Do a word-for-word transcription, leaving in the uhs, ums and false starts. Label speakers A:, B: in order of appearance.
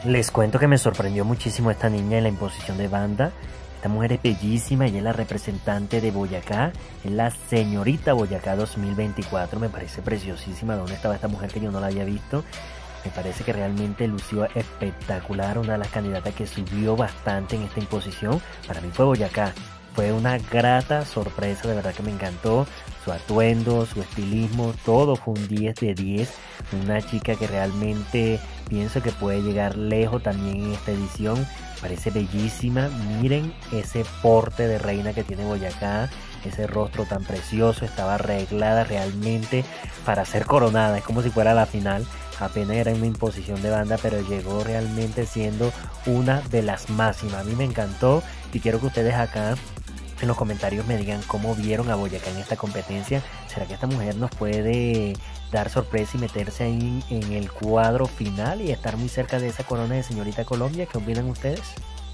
A: Les cuento que me sorprendió muchísimo esta niña en la imposición de banda. Esta mujer es bellísima y es la representante de Boyacá, es la señorita Boyacá dos mil veinticuatro, me parece preciosísima. ¿Dónde estaba esta mujer que yo no la había visto? Me parece que realmente lució espectacular, una de las candidatas que subió bastante en esta imposición. Para mí fue Boyacá, fue una grata sorpresa, de verdad que me encantó. Su atuendo, su estilismo, todo fue un diez de diez. Una chica que realmente pienso que puede llegar lejos también en esta edición. Parece bellísima. Miren ese porte de reina que tiene Boyacá, ese rostro tan precioso. Estaba arreglada realmente para ser coronada. Es como si fuera la final. Apenas era una imposición de banda, pero llegó realmente siendo una de las máximas. A mí me encantó y quiero que ustedes acá en los comentarios me digan cómo vieron a Boyacá en esta competencia. ¿Será que esta mujer nos puede dar sorpresa y meterse ahí en el cuadro final y estar muy cerca de esa corona de señorita Colombia? ¿Qué opinan ustedes?